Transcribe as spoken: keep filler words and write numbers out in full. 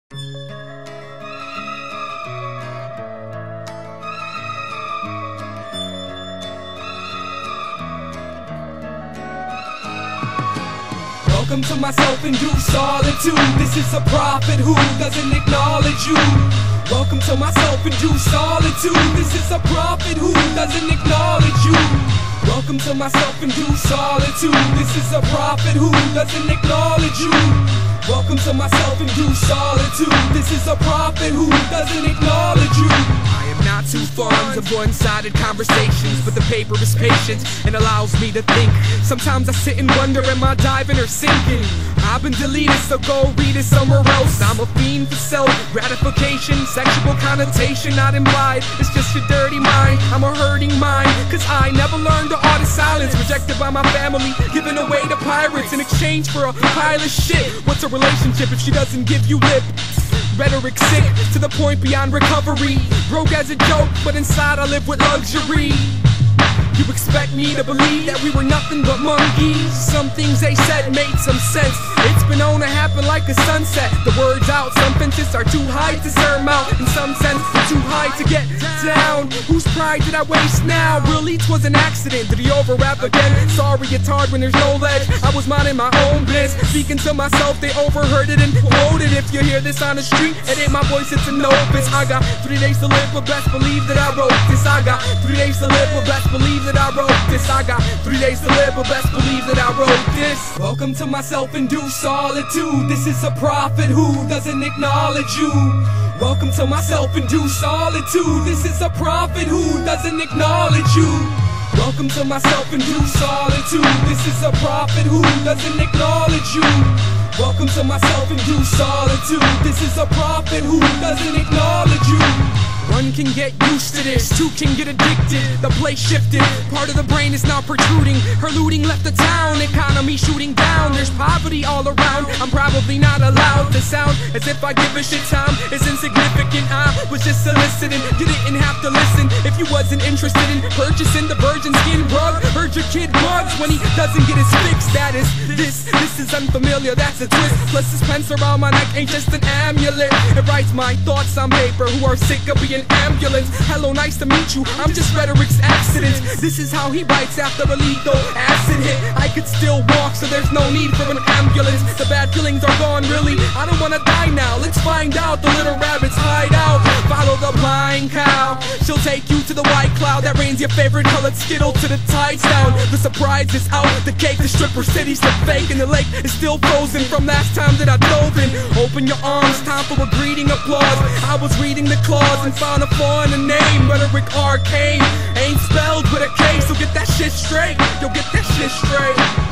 Welcome to my self-induced solitude. This is a prophet who doesn't acknowledge you. Welcome to my self-induced solitude. This is a prophet who doesn't acknowledge you. Welcome to my self-induced solitude. This is a prophet who doesn't acknowledge you. Welcome to my self-induced solitude. This is a prophet who doesn't acknowledge you. I am not too fond of one-sided conversations, but the paper is patient and allows me to think. Sometimes I sit and wonder, am I diving or sinking? I've been deleted, so go read it somewhere else. I'm a fiend for self-gratification, sexual connotation not implied. It's just your dirty mind, I'm a hurting mind, cause I never learned the art of silence. Rejected by my family, given away to pirates in exchange for a pile of shit. What's a relationship if she doesn't give you lip? Rhetoric sick, to the point beyond recovery. Broke as a joke, but inside I live with luxury. You expect me to believe that we were nothing but monkeys? Some things they said made some sense. It's been known to happen like a sunset. The words out, some fences are too high to surmount. In some sense, they're too high to get down. Whose pride did I waste now? Really, 'twas an accident. Did he overrap again? Sorry, it's hard when there's no ledge. I was minding my own biz, speaking to myself, they overheard it and quoted. If you hear this on the street, it ain't my voice, it's a novice. I got three days to live, but best believe that I wrote this. I got three days to live, but best believe that I wrote this. I got three days to live, but best believe that I wrote this. Welcome to my self-induced solitude. This is a prophet who doesn't acknowledge you. Welcome to my self-induced solitude. This is a prophet who doesn't acknowledge you. Welcome to my self-induced solitude. This is a prophet who doesn't acknowledge you. Welcome to my self-induced solitude. This is a prophet who doesn't acknowledge you. One can get used to this, two can get addicted. The place shifted, part of the brain is now protruding. Her looting left the town, economy shooting down. There's poverty all around, I'm probably not allowed to sound as if I give a shit. Time is insignificant, I was just soliciting. You didn't have to listen if you wasn't interested in purchasing the virgin skin rug. Heard your kid bugs when he doesn't get his fix. That is this, this is unfamiliar, that's a twist. Plus this pence around my neck ain't just an amulet. It writes my thoughts on paper who are sick of being ambulance. Hello, nice to meet you, I'm just rhetoric's accidents. This is how he bites after a lethal acid hit. I could still walk, so there's no need for an ambulance. The bad feelings are gone, really, I don't wanna die now. Let's find out the little rabbit's hideout. Follow the blind cow, she'll take you to the white cloud that rains your favorite colored skittle to the tides down. The surprise is out, the cake, the stripper cities look fake, and the lake is still frozen from last time that I dove in. Open your arms, time for a greeting applause. I was reading the clause and found a flaw in the name. Rhetoric arcane, ain't spelled with a K, so get that shit straight. Yo, get that shit straight.